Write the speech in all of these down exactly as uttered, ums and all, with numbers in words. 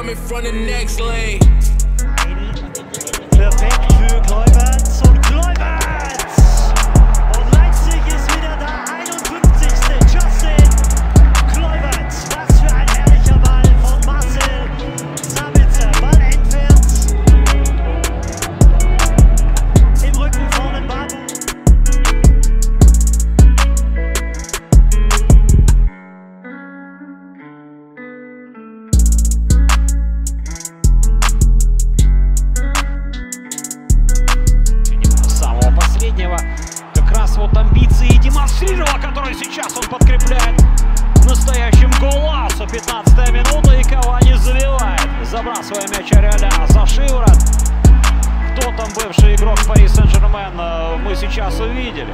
coming from the next lane. Perfekt für Kluivert und Kluivert! Und Leipzig ist wieder da, einundfünfzigste Justin Kluivert. Was für ein herrlicher Ball von Marcel Sabitzer. Ball entfernt. Im Rücken vorne Babu. Как раз вот амбиции демонстрировал, который сейчас он подкрепляет настоящим голасом. пятнадцатая минута, и Кавани заливает, забрасывая мяч Реаля за шиворот. Кто там бывший игрок Пари Сен-Жермен, мы сейчас увидели.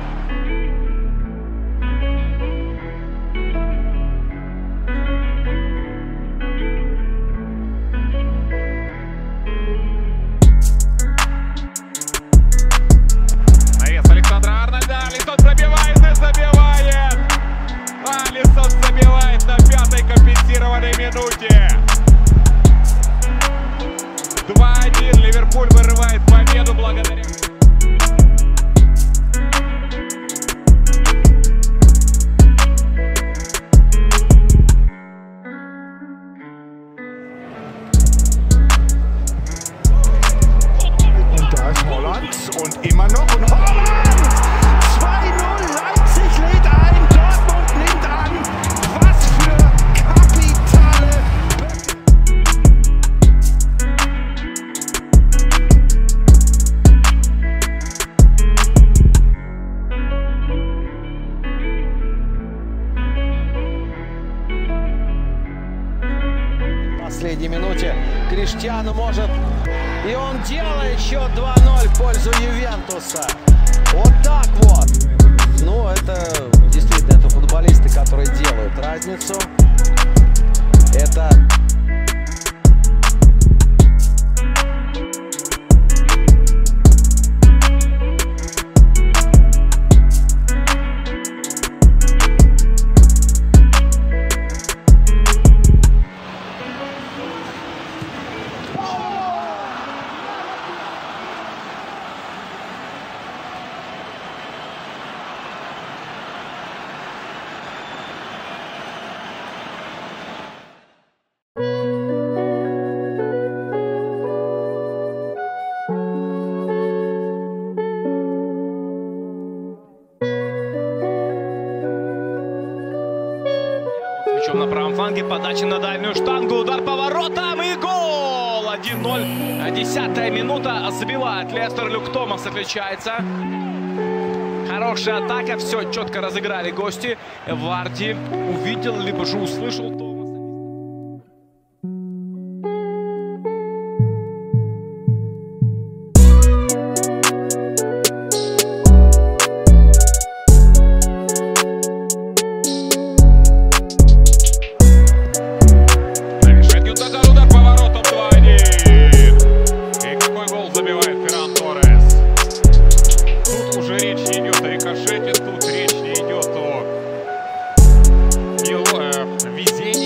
Алисон пробивает и забивает! Алисон забивает на пятой компенсированной минуте! два один. Ливерпуль вырывает победу благодаря... Und da ist Holland und immer noch und Holland! zwei null, Leipzig lädt ein, Dortmund nimmt an. Was für kapitale... В последней минуте Криштиану может... И он делает счет два ноль в пользу Ювентуса. Вот так вот. Ну, это действительно это футболисты, которые делают разницу. Это... На правом фланге, подача на дальнюю штангу, удар по воротам и гол! один ноль, десятая минута, забивает Лестер, Люк Томас отличается. Хорошая атака, все четко разыграли гости. Варди увидел, либо же услышал Томаса. Тут речь не идет о его везении.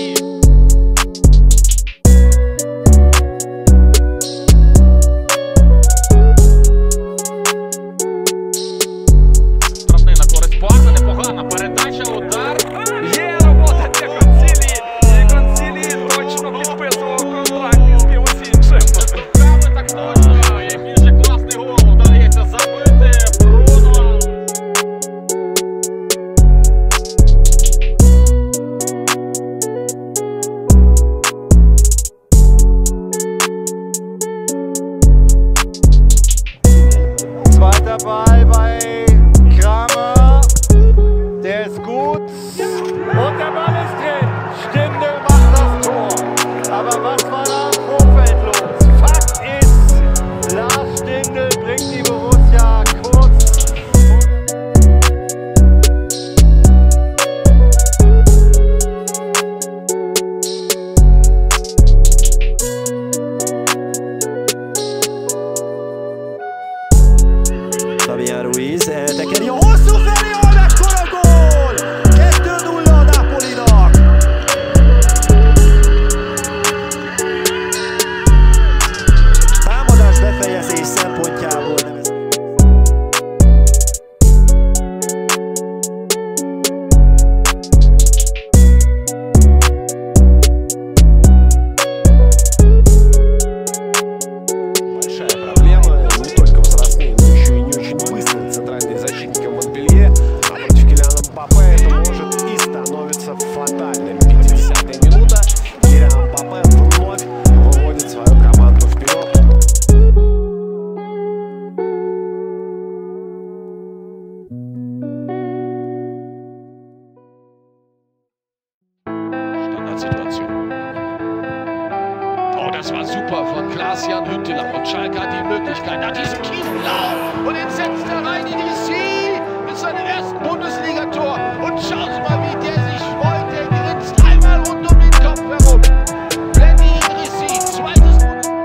Das war super von Klaas-Jan Huntelaar. Und Schalke hat die Möglichkeit, nach diesem Kietenlauf und den setzt er rein in die C mit seinem ersten Bundesligator. Und schauen Sie mal, wie der sich freut. Der grinst einmal rund um den Kopf herum. Blendy Idrissi, zweites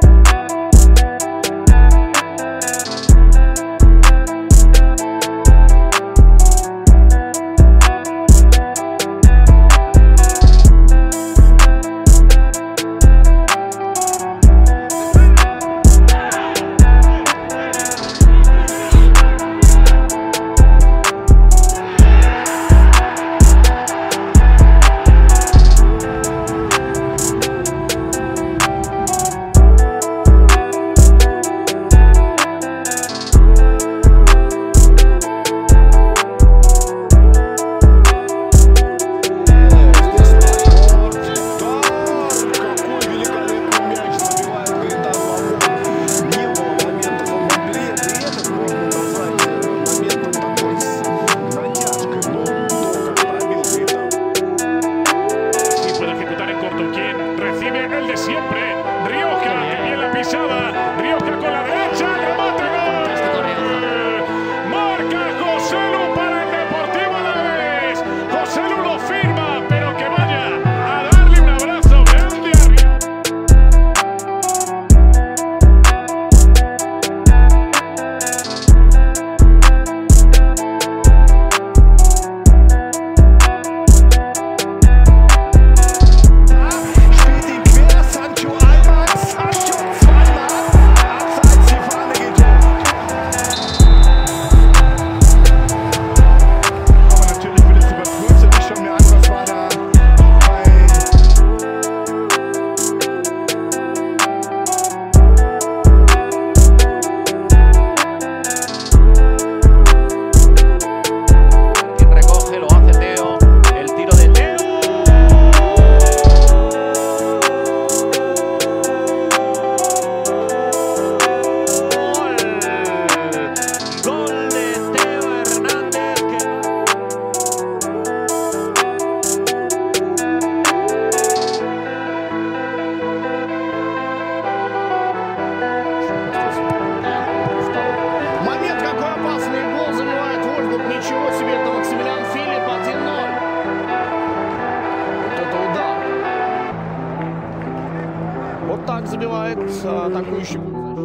Вот так забивает атакующий.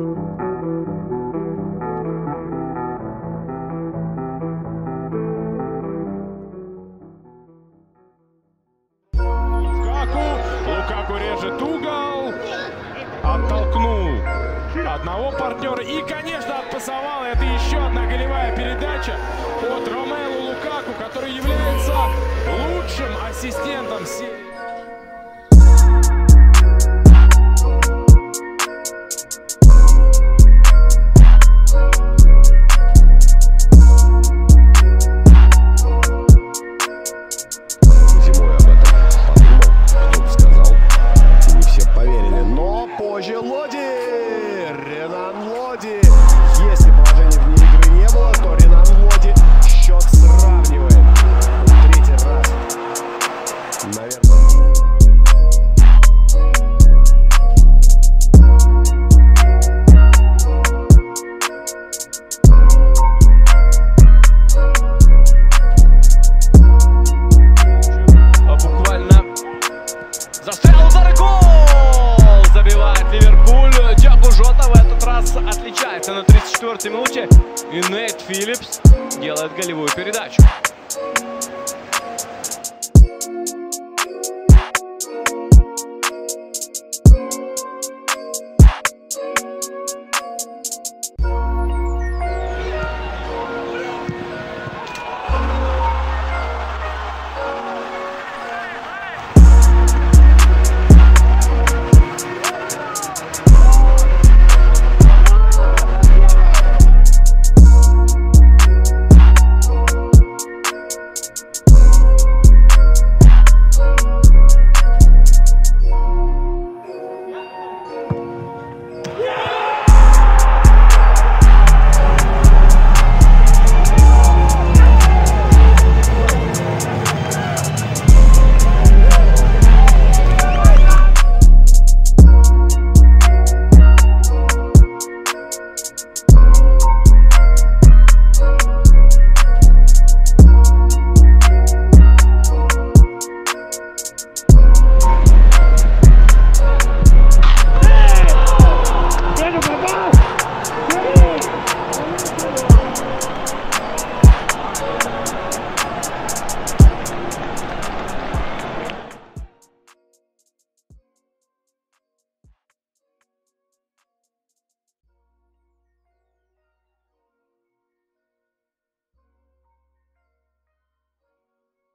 Лукаку. Лукаку режет угол. Оттолкнул одного партнера. И, конечно, отпасовал. Это еще одна голевая передача от Ромелу Лукаку, который является лучшим ассистентом серии. Если положения вне игры не было, то Ренан Лоди счет сравнивает. Третий раз. Наверное. Буквально застрял удар, гол! Забивает Ливерпуль. Диего Жота в этот раз отличается на тридцать четвёртой минуте. И Нейт Филлипс делает голевую передачу.